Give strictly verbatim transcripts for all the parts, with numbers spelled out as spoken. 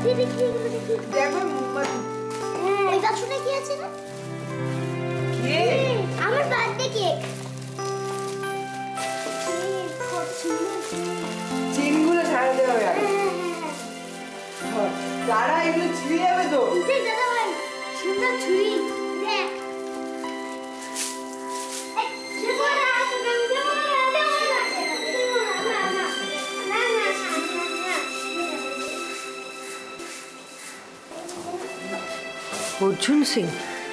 দেখি দেখো মোমবাতি। এই বাক্সটা কি আছে না? কেক, আমার বার্থডে কেক। চিনগুলো ছাড়াতে হবে আগে। দাঁড়া, এগুলো ছিঁড়ে যাবে তো। দাদা ভাই, সুন্দর ছুরি দেখ। অর্জুন সিং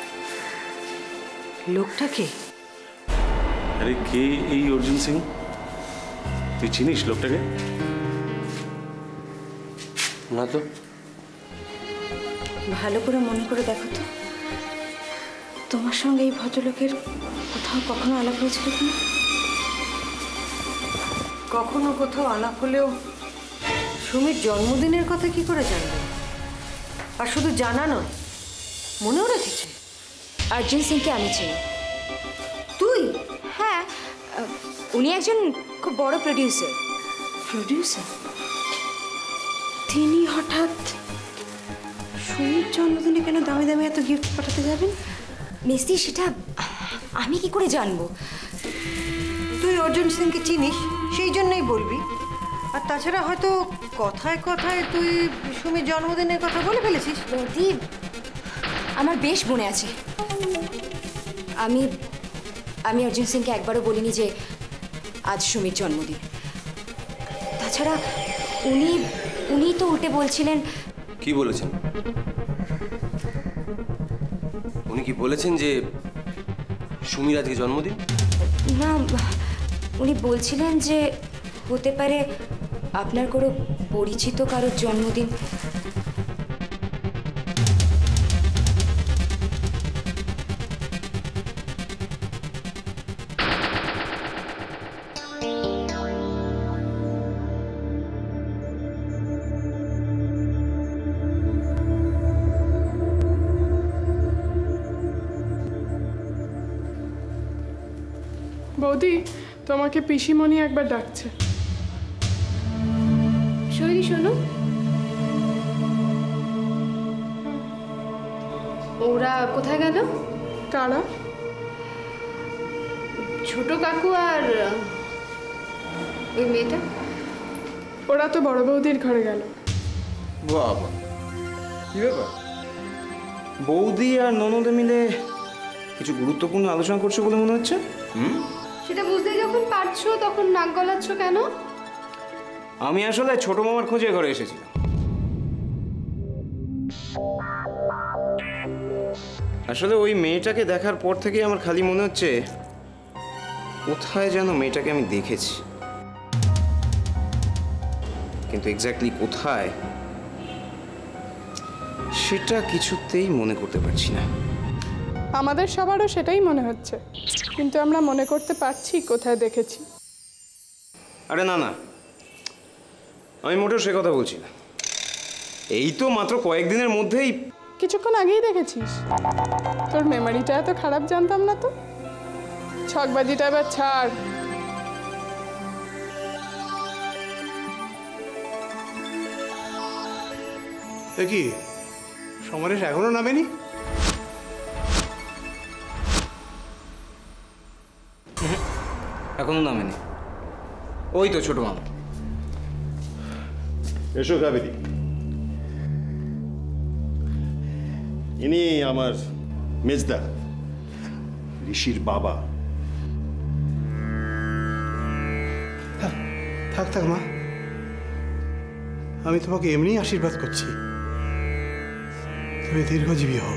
লোকটা কে? আরে কে এই অর্জুন সিং? তুই চিনিস লোকটাকে? না তো। ভালো করে মনে করে দেখো তো, তোমার সঙ্গে এই ভদ্রলোকের কোথাও কখনো আলাপ হয়েছিল কিনা? কখনো কোথাও আলাপ হলেও সুমির জন্মদিনের কথা কি করে জানবে? আর শুধু জানা নয়, মনেও রেখেছে। অর্জুন সিংকে আমি চিনি। তুই? হ্যাঁ, উনি একজন খুব বড় প্রডিউসার। প্রডিউসার? তিনি হঠাৎ সুমির জন্মদিনে কেন দামি দামি এত গিফট পাঠাতে যাবেন? মিস্তি, সেটা আমি কি করে জানবো? তুই অর্জুন সিংকে চিনিস, সেই জন্যই বলবি। আর তাছাড়া হয়তো কথায় কথায় তুই সুমির জন্মদিনের কথা বলে ফেলেছিস। বৌদি, আমার বেশ মনে আছে। আমি আমি অর্জুন সিংকে একবারও বলিনি যে আজ সুমির জন্মদিন। তাছাড়া উনি উনি তো উল্টে বলছিলেন। কি বলেছেন উনি? কি বলেছেন যে সুমির আজকে জন্মদিন? না, উনি বলছিলেন যে হতে পারে আপনার কোনো পরিচিত কারোর জন্মদিন। বৌদি, তোমাকে পিসিমণি একবার ডাকছে। শৈলী, শোনো। ওরা কোথায় গেল? কারা? ছোট কাকু আর ওই মেয়েটা। ওরা তো বড় বৌদির ঘরে গেল। বাবা, কি ব্যাপার? বৌদি আর ননদে মিলে কিছু গুরুত্বপূর্ণ আলোচনা করছো বলে মনে হচ্ছে। হুম, সেটা বুঝতেই যখন পারছো তখন নাক গলাচ্ছ কেন? আমি আসলে ছোট মামার খোঁজে ঘরে এসেছিলাম। আসলে ওই মেয়েটাকে দেখার পর থেকে আমার খালি মনে হচ্ছে কোথায় যেন মেয়েটাকে আমি দেখেছি, কিন্তু এক্স্যাক্টলি কোথায় সেটা কিছুতেই মনে করতে পারছি না। আমাদের সবারও সেটাই মনে হচ্ছে, কিন্তু আমরা মনে করতে পারছি কোথায় দেখেছি। আরে না না, আমি মোটেও সে কথা বলছি না। এই তো মাত্র কয়েকদিনের মধ্যেই। কিছুক্ষণ আগেই দেখেছিস? তোর মেমোরিটা এত খারাপ জানতাম না তো। ছকবাজিটা এবার ছাড়। কি সমরেশ এখনো নামেনি? এখনো নামেনি। ওই তো ছোট মামা। এসো কাবেরী। ইনি আমার মেজদা, ঋষির বাবা। থাক থাক মা, আমি তোমাকে এমনি আশীর্বাদ করছি, তুমি দীর্ঘজীবী হও।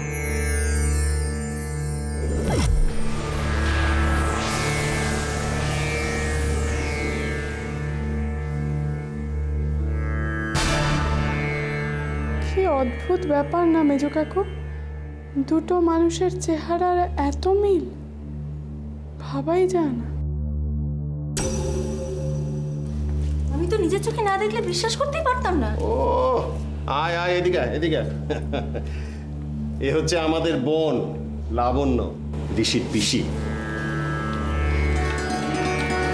কি অদ্ভুত ব্যাপার না মেজো কাকু, দুটো মানুষের চেহারার এত মিল, ভাবাই যায় না। আমি তো নিজের চোখে না দেখলে বিশ্বাস করতেই পারতাম না। ও আয় আয়, এদিকে আয়, এদিকে আয়। এ হচ্ছে আমাদের বোন লাবণ্য, ঋষির পিসি।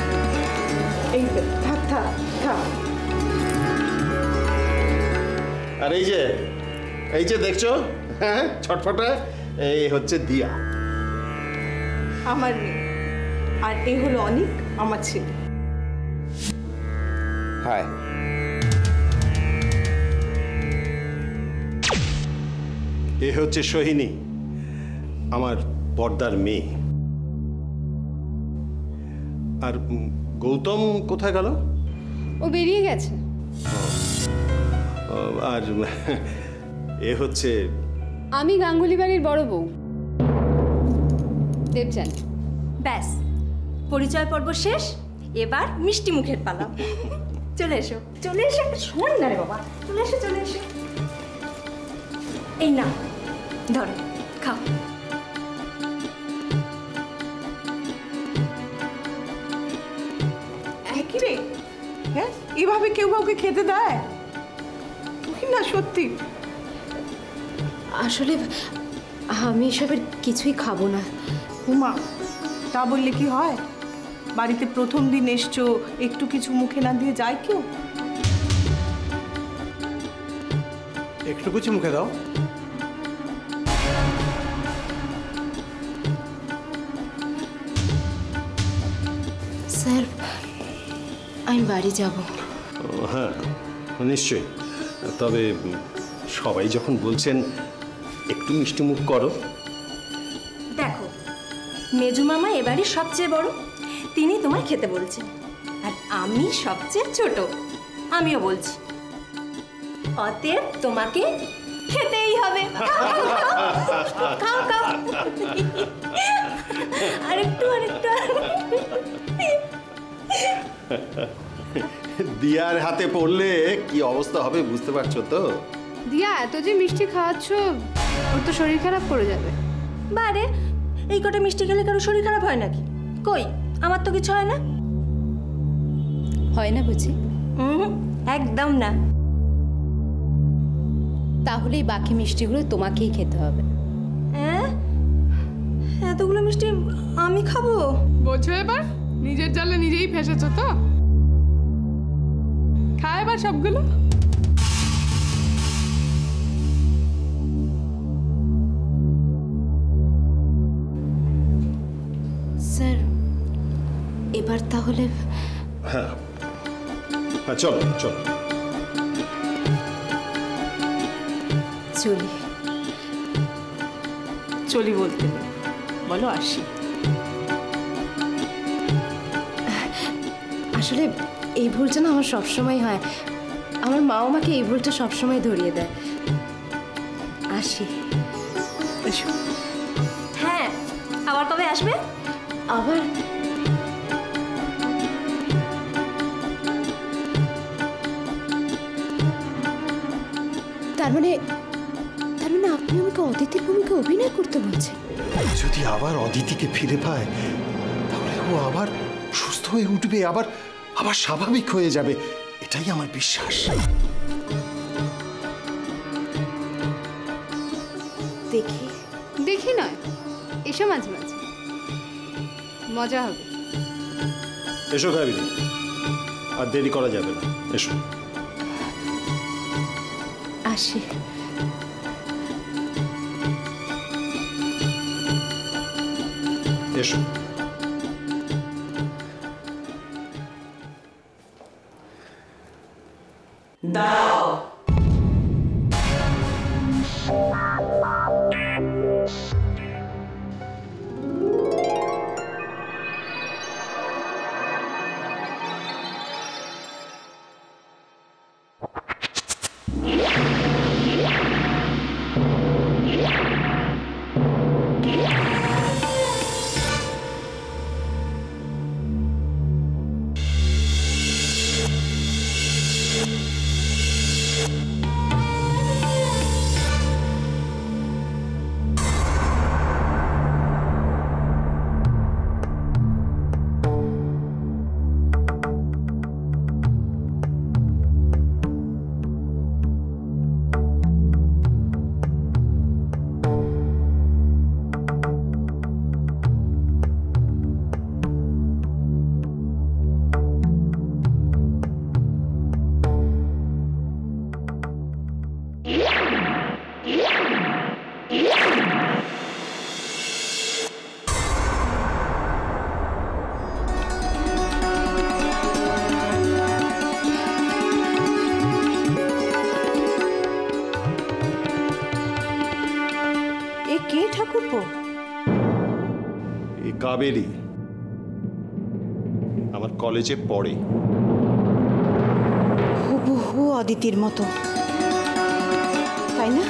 এই থাক থাক থাক। আর এই যে এই যে দেখছো, হ্যাঁ ছটফটা, এই হচ্ছে দিয়া। আমার মেয়ে, আর এই হলো অনিক, আমার ছেলে। হাই। এ হচ্ছে সোহিনী, আমার বর্দার মেয়ে। আর গৌতম কোথায় গেল? ও বেরিয়ে গেছে। আর এ হচ্ছে আমি গাঙ্গুলি বাড়ির বড় বউ দেবযানী। ব্যাস, পরিচয় পর্ব শেষ, এবার মিষ্টি মুখের পালা। চলে এসো, চলে এসো, শোন না রে বাবা, চলে এসো, চলে এসো। এই না, ধরো, খাও। একই রে, হ্যাঁ এভাবে কেউ কাউকে খেতে দেয়? তুই না সত্যি। আসলে আমি এসবের কিছুই খাবো না। উমা, তা বললে কি হয়? বাড়িতে প্রথম দিন এসছো, একটু কিছু মুখে না দিয়ে যায় কেউ? একটু কিছু মুখে দাও। স্যার, আমি বাড়ি যাব। হ্যাঁ নিশ্চয়ই, তবে সবাই যখন বলছেন একটু মিষ্টি মুখ করো। দেখো, মেজু মামা এবারে সবচেয়ে বড়, তিনি তোমায় খেতে বলছেন, আর আমি সবচেয়ে ছোট, আমিও বলছি, অতএব তোমাকে খেতেই হবে। খাও খাও, আরেকটু আরেকটু। দিয়ার হাতে পড়লে কি অবস্থা হবে বুঝতে পারছো তো? দিয়া, এত যে মিষ্টি খাওয়াচ্ছ, ওর তো শরীর খারাপ করে যাবে। বারে, এই কটা মিষ্টি খেলে কারো শরীর খারাপ হয় নাকি? কই, আমার তো কিছু হয় না। হয় না বুঝি? হুম, একদম না। তাহলে এই বাকি মিষ্টিগুলো তোমাকেই খেতে হবে। হ্যাঁ, এতগুলো মিষ্টি আমি খাবো? বোঝো এবার, নিজের জালে নিজেই ফেসেছ তো। খা এবার সবগুলো। স্যার, এবার তাহলে হ্যাঁ হ্যাঁ, চলো চলো চলি। চলি বলতে নেই, বলো আসি। আসলে এই ভুলটা না আমার সবসময় হয়, আমার মা আমাকে এই ভুলটা সবসময় ধরিয়ে দেয়। আসি। এসো। হ্যাঁ, আবার কবে আসবে? আবার তার মানে তার মানে আপনি আমাকে অদিতির ভূমিকা অভিনয় করতে বলছেন? যদি আবার অদিতিকে ফিরে পায়, তাহলে ও আবার সুস্থ হয়ে উঠবে, আবার আবার স্বাভাবিক হয়ে যাবে, এটাই আমার বিশ্বাস। দেখি দেখি নয়, এসো মাঝে মাঝে, মজা হবে। এসো কাবিনী, আর দেরি করা যাবে না, এসো। আসি। এসো। দাও। কাবেরী আমার কলেজে পড়ে। হুবহু অদিতির মতো, তাই না?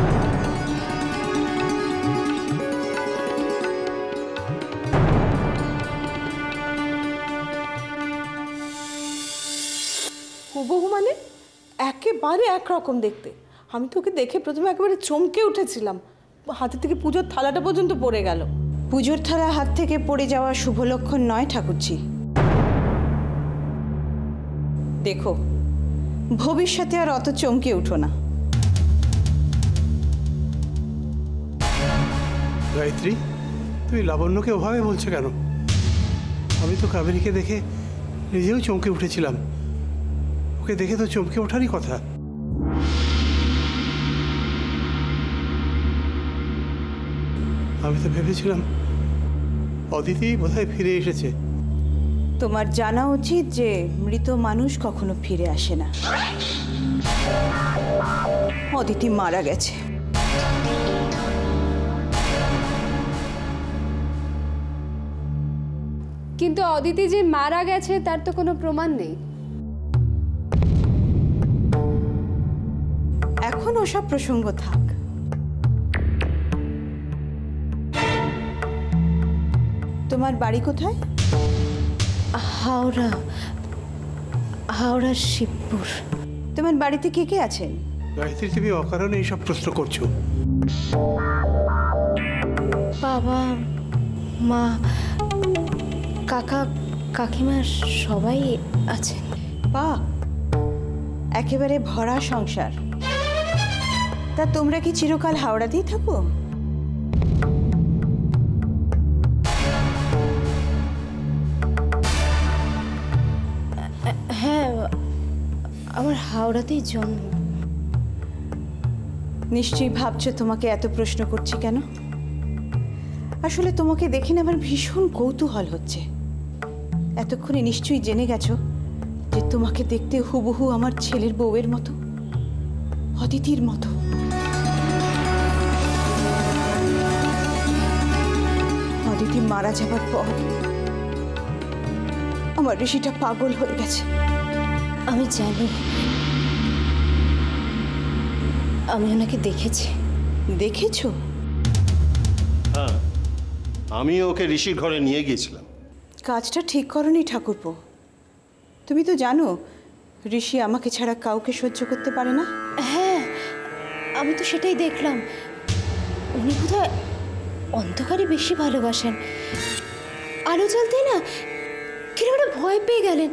হুবহু মানে একেবারে একরকম দেখতে। আমি তোকে দেখে প্রথমে একেবারে চমকে উঠেছিলাম, হাতে থেকে পুজোর থালাটা পর্যন্ত পড়ে গেল। পুজোর থালা হাত থেকে পড়ে যাওয়া শুভ লক্ষণ নয় ঠাকুরজি। দেখো, ভবিষ্যতে আর অত চমকে উঠো না। গায়ত্রী, তুমি লাবণ্যকে ওভাবে বলছো কেন? আমি তো কাবেরীকে দেখে নিজেও চমকে উঠেছিলাম। ওকে দেখে তো চমকে ওঠারই কথা। আমি তো ভেবেছিলাম অদিতি বোধহয় ফিরে এসেছে। তোমার জানা উচিত যে মৃত মানুষ কখনো ফিরে আসে না। অদিতি মারা গেছে। কিন্তু অদিতি যে মারা গেছে তার তো কোনো প্রমাণ নেই। এখন ওসব প্রসঙ্গ থাক। তোমার বাড়ি কোথায়? হাওড়া, হাওড়া শিবপুর। তোমার বাড়িতে কে কে আছেন? গায়ত্রী, তুমি অকারণে এইসব প্রশ্ন করছো। বাবা, মা, কাকা, কাকিমা সবাই আছেন। বা, একেবারে ভরা সংসার। তা তোমরা কি চিরকাল হাওড়াতেই থাকো? হ্যাঁ, আমার হাওড়াতেই জন্ম। নিশ্চয়ই ভাবছো তোমাকে এত প্রশ্ন করছি কেন। আসলে তোমাকে দেখে না আমার ভীষণ কৌতূহল হচ্ছে। এতক্ষণে নিশ্চয়ই জেনে গেছো যে তোমাকে দেখতে হুবহু আমার ছেলের বউয়ের মতো, অদিতির মতো। অদিতি মারা যাবার পর আমার ঋষিটা পাগল হয়ে গেছে। আমি জানি, আমি ওনাকে দেখেছি। দেখেছো? হ্যাঁ, আমি ওকে ঋষির ঘরে নিয়ে গিয়েছিলাম। কাজটা ঠিক করনি ঠাকুরপো। তুমি তো জানো ঋষি আমাকে ছাড়া কাউকে সহ্য করতে পারে না। হ্যাঁ, আমি তো সেটাই দেখলাম। উনি বোধহয় অন্ধকারে বেশি ভালোবাসেন। আলো জ্বলতেই না কিরকম একটা ভয় পেয়ে গেলেন।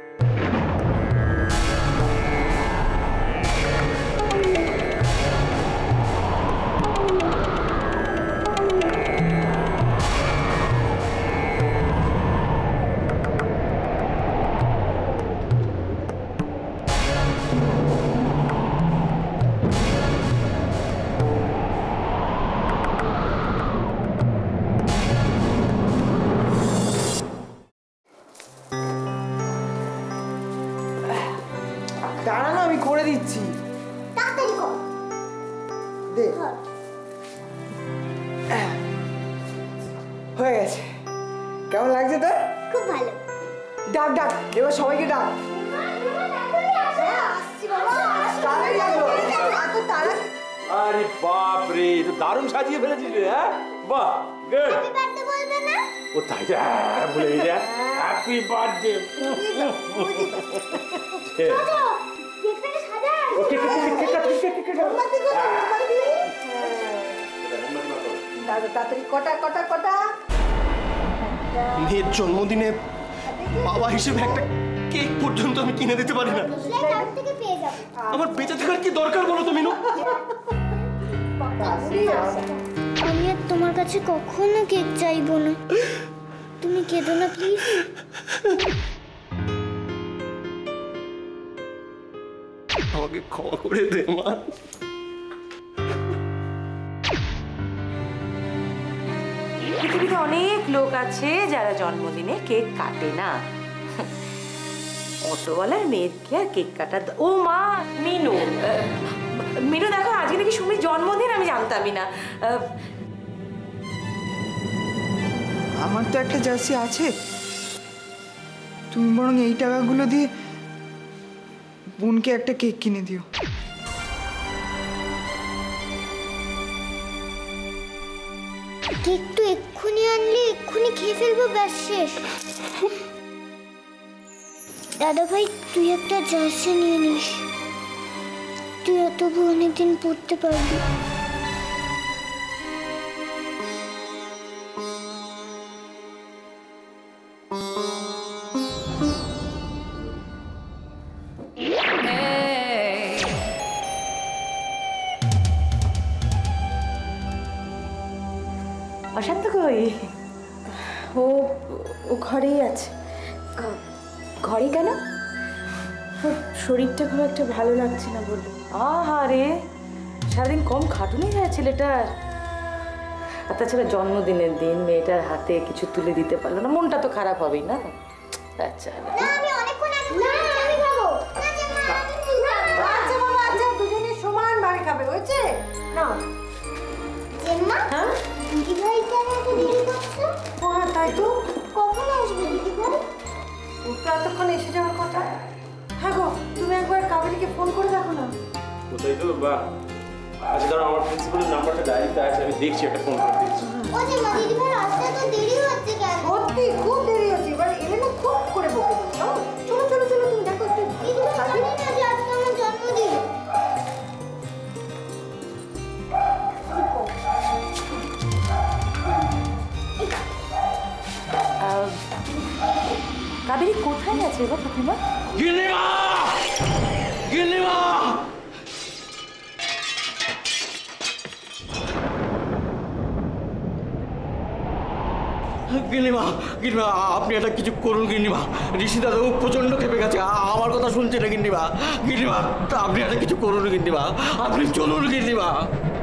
দাঁড়ানো, আমি করে দিচ্ছি। তাড়াতাড়ি কর। দে। হয়ে গেছে। কেমন লাগছে তোর? খুব ভালো। ডাক ডাক, এবার সবাইকে ডাক। আরে বাপ রে, তো দারুণ সাজিয়ে ফেলেছিস রে। হ্যাঁ, বাহ, গুড। হ্যাপি বার্থডে বলবে না? ও তাই রে, ভুলে গেছি। Happy birthday. চলো, কেকটাকে সাজাই। Okay, cake cake cake cake cake cake. মোমবাতি কত, মোমবাতি। দাদা তাড়াতাড়ি কটা কটা কটা। মেয়ের জন্মদিনে বাবা হিসেবে একটা কেক পর্যন্ত আমি কিনে দিতে পারি না। কার থেকে পেয়ে যাবো। আমার বেঁচে থাকার কি দরকার বলো তো মিনু? আমি আর তোমার কাছে কখনো কেক চাইবো না। তুমি কেঁদো না প্লিজ। আমাকে ক্ষমা করে দে মা। পৃথিবীতে অনেক লোক আছে যারা জন্মদিনে কেক কাটে না। অটোওয়ালার মেয়েকে আর কেক কাটা। ও মা, মিনু, মিনু দেখো আজকে নাকি সুমির জন্মদিন, আমি জানতামই না। আমার তো একটা জার্সি আছে, তুমি বরং এই টাকাগুলো দিয়ে বোনকে একটা কেক কিনে দিও। কেক তো এক্ষুনি আনলে এক্ষুনি খেয়ে ফেলবো, ব্যাস শেষ। দাদা ভাই তুই একটা জার্সি নিয়ে নিস, তুই তবু অনেকদিন পড়তে পারবি। অশান্ত কই? ও ও ঘরেই আছে। ঘরে কেন? ওর শরীরটা খুব একটা ভালো লাগছে না বললো। আহা রে, সারাদিন কম খাটুনি হয় ছেলেটার। আর তাছাড়া জন্মদিনের দিন মেয়েটার হাতে কিছু তুলে দিতে পারলো না, মনটা তো খারাপ হবেই না। আচ্ছা দুজনে সমান ভাবে খাবে, হয়েছে না? হ্যাঁ দিদি ভাই কেন এত দেরি করছো? ও হ্যাঁ তাই তো। কখন আসবে দিদি ভাই? ও তো এতক্ষণ এসে যাওয়ার কথা। হ্যাঁ গো, তুমি একবার কাবেরীকে ফোন করে দেখো না। কোথায় তো বা আচ্ছা ধরো আমার প্রিন্সিপালের নাম্বারটা ডায়েরিতে আছে, আমি দেখছি, একটা ফোন করে দিচ্ছি। ও যে মা দিদি ভাই আসতে তো দেরি হচ্ছে কেন? সত্যি খুব দেরি হচ্ছে, এবার এলে না খুব করে বকে দেবো। চলো চলো চলো, তুমি দেখো একটু। দিদি ভাই জানি না যে আজকে আমার জন্মদিন। কাবেরী কোথায় আছে গো প্রতিমা? গিন্নিমা! গিন্নিমা! গিন্নিমা, গিন্নিমা আপনি একটা কিছু করুন গিন্নিমা। ঋষি দাদা প্রচন্ড খেপে গেছে, আমার কথা শুনছে না গিন্নিমা। গিন্নিমা আপনি একটা কিছু করুন গিন্নিমা, আপনি চলুন গিন্নিমা।